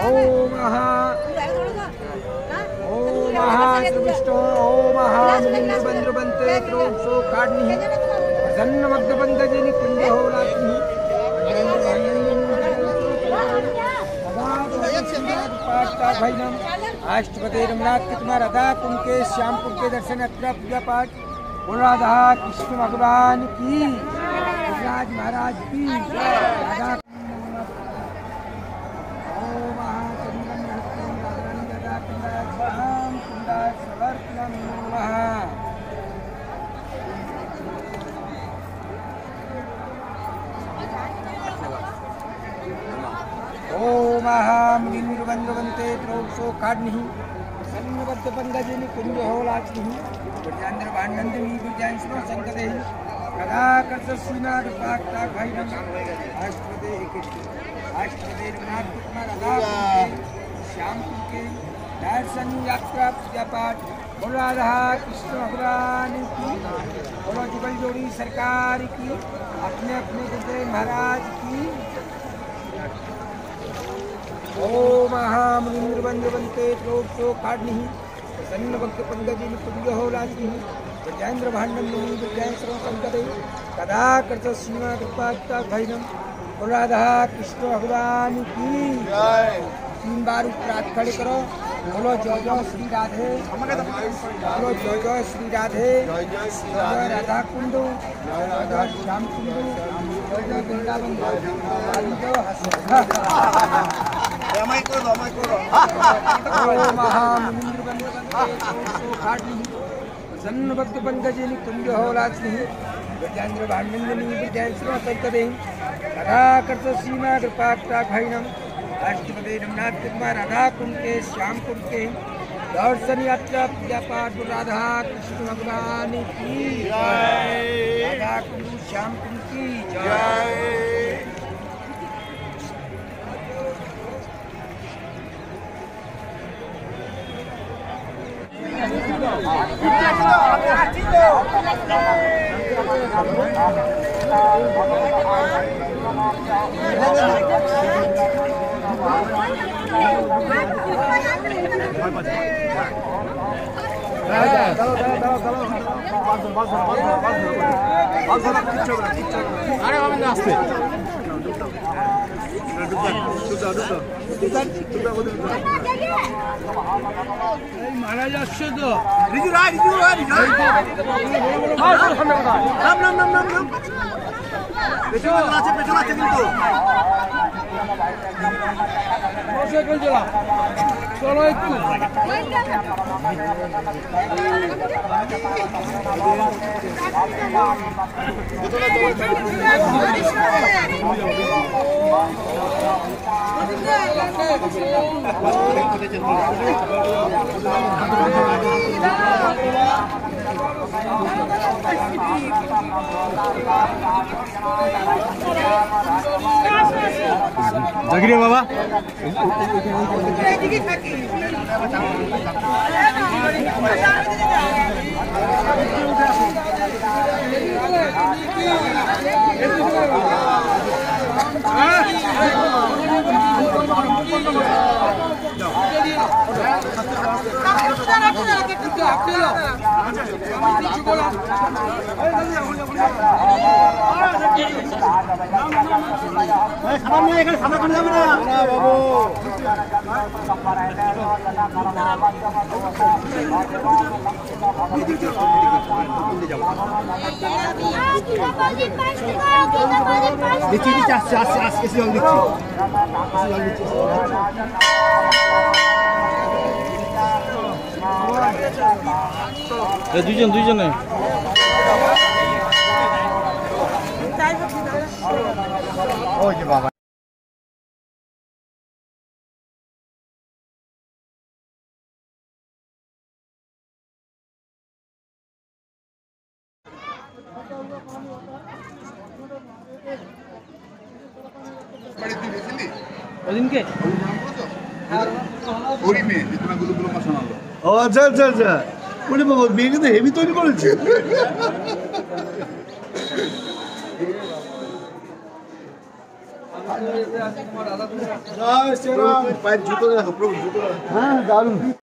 ओम महाश्रविष्टो ओम महामुनिर्बंद्रबंते त्रोक्षो काढनी जन्मग्धबंधजनि कुंजहोलाग्नि अष्टपदे रमनाथ कुमार राधा कुंड के श्यामपुर के दर्शन यात्रा पूजा पाठ बोल राधा कृष्ण भगवान की राज महाराज की राधा मुनिर्बंधवन्ते त्रोक्षो काढनिः सन्नबद्धपङ्कजनि कुञ्जहोलाग्निः विद्यान्द्र भाण्डन्दिनी विद्यांश्रो संकदेः कदा कर्तसीनागपाक्ताघैरम् अष्टपदे रघुनाथ कुमार राधा श्यामपुर के दर्शन यात्रा पूजा पाठ बोल राधा कृष्ण भगवान की बोलो जुगल जोड़ी सरकार की अपने अपने गुरुदेव महाराज की ओम महामुनिर्बंधवन्ते त्रोक्षो काढनिः सन्नबद्धपङ्कजनि कुञ्जहोलाग्निः विद्यान्द्र भाण्डन्दिनी विद्यांश्रो संकदैः कदा कर्तसीनागपाक्ताघैरम् बोल राधा कृष्ण भगवान की 3 बार उपरात खड़े करो बोलो जय जय श्री राधे बोलो जय जय श्री राधे जय राधा कुंड जय श्याम कुंड जय वृंदावन सन्नबद्धपङ्कजनि कुञ्जहोलाग्निः विद्यान्द्र भाण्डन्दिनी विद्यांश्रो संकदैः कदा कर्तसीनागपाक्ताघैरम् अष्टपदे रमनाथ कुमार राधा कुंड के श्यामपुर के दर्शन यात्रा पूजा पाठ राधा कृष्ण भगवान की राधा कुंड श्याम कुंड की जय। अरे बाबा नाचते महाराज আসছে তো রিজু রাই নাম নাম নাম নাম নাম পেছনে আছে কিন্তু বসে কোন চলা চলো একটু जगरी बाबा দুইজন দুইজনে ওই যে বাবা ওদিনকে ওরি মেয়ে যেটা গুলো মশলা ও আচ্ছা আচ্ছা আচ্ছা ওরে বাবা মেয়ে কিন্তু হেভি তৈরি করেছে জয় শ্রীরাম। পায়ের জুতো দেখো প্রভু জুতো হ্যাঁ দারুণ।